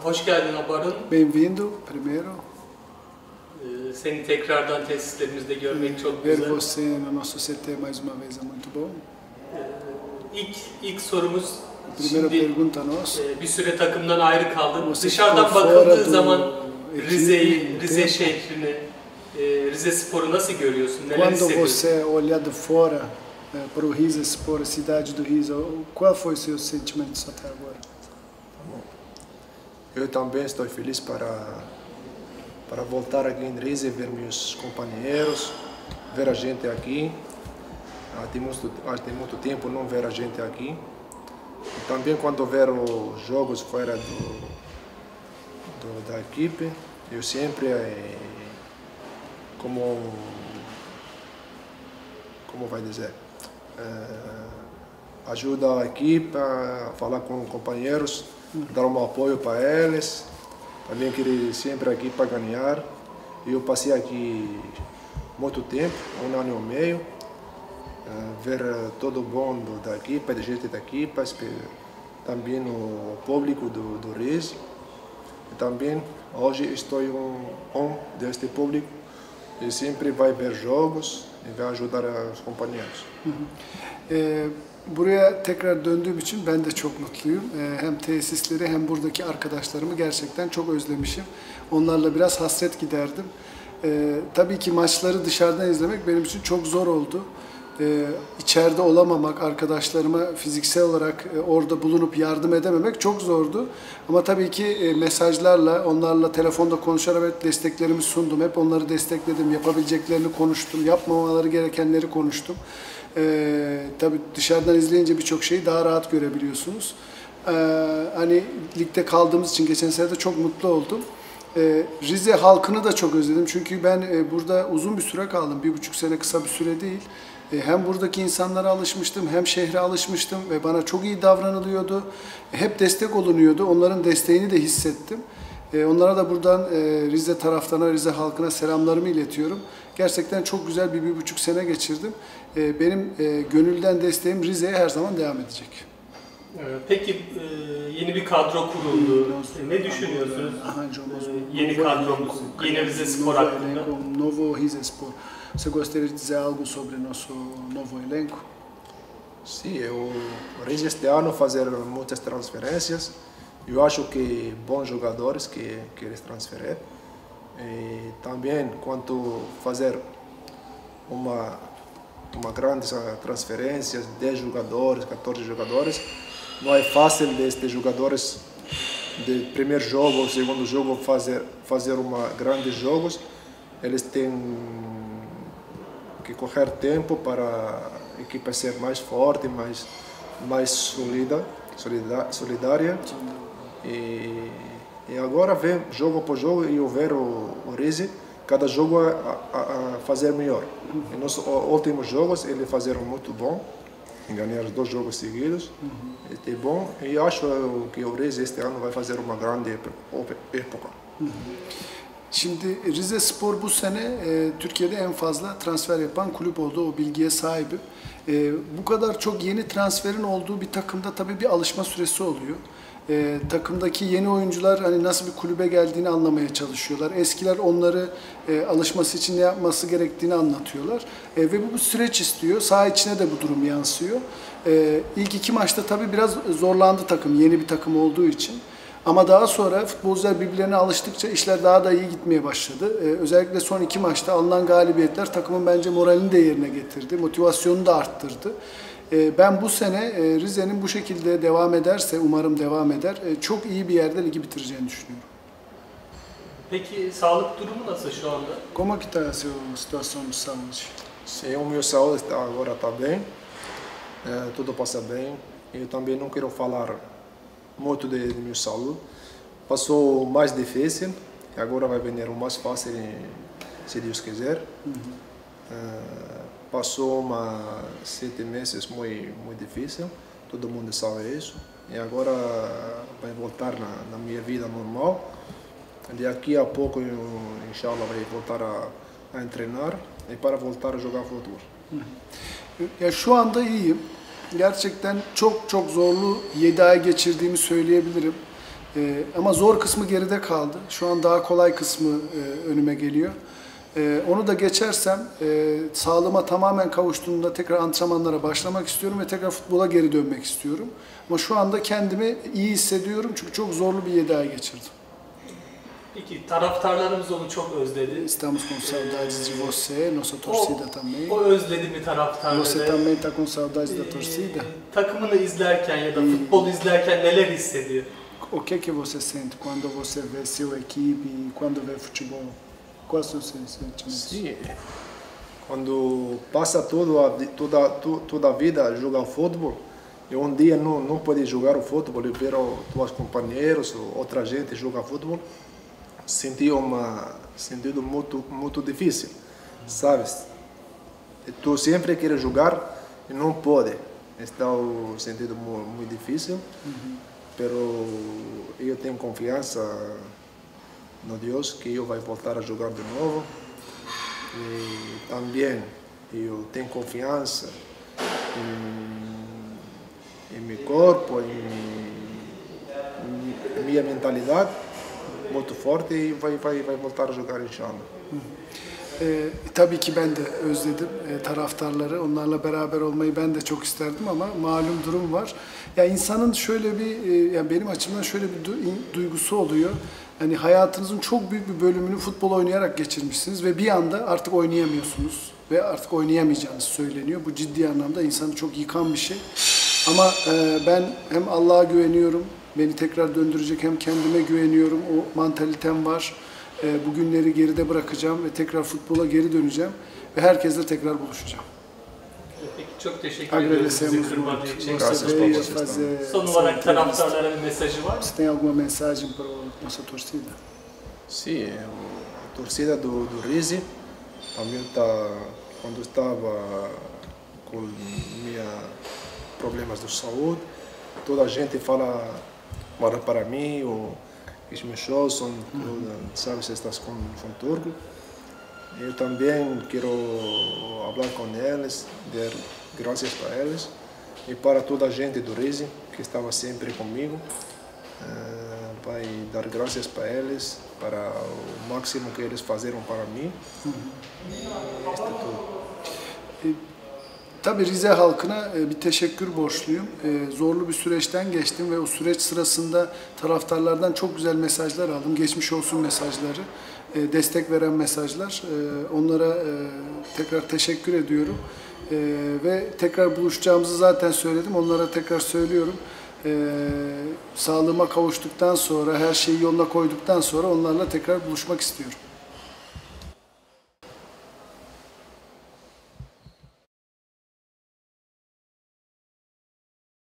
Hoş geldin Abar'ın. Bem-vindo, primeiro. Seni tekrardan tesislerimizde görmek çok Ver güzel. você no nosso CT mais uma vez é muito bom. İlk sorumuz, Primeira şimdi pergunta nossa. bir süre takımdan ayrı kaldın. Você Dışarıdan ficou fora bakıldığı do zaman equipe Rize'yi, um Rize tempo. şehrini, Rize Spor'u nasıl görüyorsun? Neler Quando hissediyorsun? você olha de fora para o Rizespor, a cidade do Riza, qual foi seus sentimentos até agora? Eu também estou feliz para voltar aqui em Rize, ver meus companheiros, ver a gente aqui. Tem muito tempo não ver a gente aqui. E também quando ver os jogos fora da equipe, eu sempre como vai dizer, ajuda a equipe a falar com companheiros, dar um apoio para eles. Também queria sempre aqui para ganhar. Eu passei aqui muito tempo, 1 ano e meio, ver todo o bom da equipa, da gente da equipa, também o público do Rize. E também hoje estou deste público e sempre vai ver jogos e vai ajudar os companheiros. Buraya tekrar döndüğüm için ben de çok mutluyum. Hem tesisleri hem buradaki arkadaşlarımı gerçekten çok özlemişim. Onlarla biraz hasret giderdim. Tabii ki maçları dışarıdan izlemek benim için çok zor oldu. İçeride olamamak, arkadaşlarıma fiziksel olarak orada bulunup yardım edememek çok zordu. Ama tabii ki mesajlarla, onlarla telefonda konuşarak hep desteklerimi sundum. Hep onları destekledim, yapabileceklerini konuştum, yapmamaları gerekenleri konuştum. Tabii dışarıdan izleyince birçok şeyi daha rahat görebiliyorsunuz. Hani ligde kaldığımız için geçen sene de çok mutlu oldum. Rize halkını da çok özledim çünkü ben burada uzun bir süre kaldım. 1,5 sene kısa bir süre değil. Hem buradaki insanlara alışmıştım hem şehre alışmıştım ve bana çok iyi davranılıyordu. Hep destek olunuyordu. Onların desteğini de hissettim. Onlara da buradan Rize taraftarına, Rize halkına selamlarımı iletiyorum. Gerçekten çok güzel bir 1,5 sene geçirdim. Benim gönülden desteğim Rize'ye her zaman devam edecek. Peki yeni bir kadro kuruldu. Ne düşünüyorsunuz? Yeni kadromuz, yeni Rize Spor hakkında. Novo Rizespor. Você gostaria de dizer algo sobre nosso novo elenco? Sim, o Rize este ano fazer muitas transferências. Eu acho que bons jogadores que eles transferir. E também quanto fazer uma grande transferência, 10 jogadores, 14 jogadores, não é fácil destes jogadores de primeiro jogo ou segundo jogo fazer uma grandes jogos. Eles têm que correr tempo para a equipe ser mais forte, mais solidária. E agora vem jogo por jogo e eu ver o Rize cada jogo a fazer melhor. E nos últimos jogos eles fizeram muito bom, ganhar 2 jogos seguidos. É bom e acho que o Rize este ano vai fazer uma grande época. Şimdi Rizespor bu sene Türkiye'de en fazla transfer yapan kulüp oldu. O bilgiye sahibim. Bu kadar çok yeni transferin olduğu bir takımda tabii bir alışma süresi oluyor. Takımdaki yeni oyuncular hani nasıl bir kulübe geldiğini anlamaya çalışıyorlar. Eskiler onları alışması için ne yapması gerektiğini anlatıyorlar. Ve bu süreç istiyor. Saha içine de bu durum yansıyor. İlk 2 maçta tabii biraz zorlandı takım. Yeni bir takım olduğu için. Ama daha sonra futbolcular birbirlerine alıştıkça işler daha da iyi gitmeye başladı. Özellikle son 2 maçta alınan galibiyetler takımın bence moralini de yerine getirdi. Motivasyonunu da arttırdı. Ben bu sene Rize'nin bu şekilde devam ederse, umarım devam eder, çok iyi bir yerde ligi bitireceğini düşünüyorum. Peki sağlık durumu nasıl şu anda? Como que está a sua situação de saúde? Sim, o meu saúde agora está bem, tudo passa bem. Eu também não quero falar muito de minha saúde. Passou mais difícil, agora vai vir o mais fácil, se Deus quiser. Passou 7 meses muito difícil, todo mundo sabe isso. E agora vai voltar na minha vida normal. Daqui a pouco, inshallah, vai voltar a treinar e para voltar a jogar futebol. Ya şu anda iyiyim. Gerçekten çok zorlu 7 ay geçirdiğimi söyleyebilirim. Ama zor kısmı geride kaldı. Şu an daha kolay kısmı önüme geliyor. Onu da geçersem sağlığıma tamamen kavuştuğumda tekrar antrenmanlara başlamak istiyorum ve tekrar futbola geri dönmek istiyorum. Ama şu anda kendimi iyi hissediyorum çünkü çok zorlu bir 7 ay geçirdim. Peki taraftarlarımız onu çok özledi. Estamos com saudades de você, nossa torcida também. O özledi mi taraftarları? Você também está com saudades da torcida? Takımını izlerken ya da futbol izlerken neler hissediyor? O que você sente quando você vê sua equipe e quando vê futebol? Quais são os seus sentimentos? Sim, quando passa toda a vida jogando futebol, e um dia não pode jogar o futebol e ver os companheiros ou outra gente jogar futebol, sentido muito difícil, sabes? Tu sempre quer jogar e não pode. Está o sentido muito difícil, pero eu tenho confiança no Deus que eu vai voltar a jogar de novo. E também eu tenho confiança em meu corpo, em minha mentalidade muito forte e vai voltar a jogar inşallah. Tabii ki ben de özledim taraftarları. Onlarla beraber olmayı ben de çok isterdim ama malum durum var. Ya insanın şöyle bir, yani benim açımdan şöyle bir duygusu oluyor. Yani hayatınızın çok büyük bir bölümünü futbol oynayarak geçirmişsiniz ve bir anda artık oynayamıyorsunuz ve artık oynayamayacağınız söyleniyor. Bu ciddi anlamda insanı çok yıkan bir şey. Ama ben hem Allah'a güveniyorum, beni tekrar döndürecek, hem kendime güveniyorum. O mantalitem var. Bugünleri geride bırakacağım ve tekrar futbola geri döneceğim ve herkesle tekrar buluşacağım. Peki çok teşekkür ediyorum sizi kırmadığı için. Son olarak taraftarlara bir mesajı var mı? Você tem alguma mensagem para a nossa torcida? Sim, a torcida do Rize, também quando estava com problemas de saúde, toda a gente fala para mim, os meus shows são, sabes, estás com turco. Eu também quero falar com eles, dar graças para eles e para toda a gente do Rize que estava sempre comigo. Vai dar graças para eles, para o máximo que eles fizeram para mim. Este é tudo. Tabii Rize halkına bir teşekkür borçluyum. Zorlu bir süreçten geçtim ve o süreç sırasında taraftarlardan çok güzel mesajlar aldım. Geçmiş olsun mesajları, destek veren mesajlar. Onlara tekrar teşekkür ediyorum. Ve tekrar buluşacağımızı zaten söyledim. Onlara tekrar söylüyorum. Sağlığıma kavuştuktan sonra, her şeyi yoluna koyduktan sonra onlarla tekrar buluşmak istiyorum.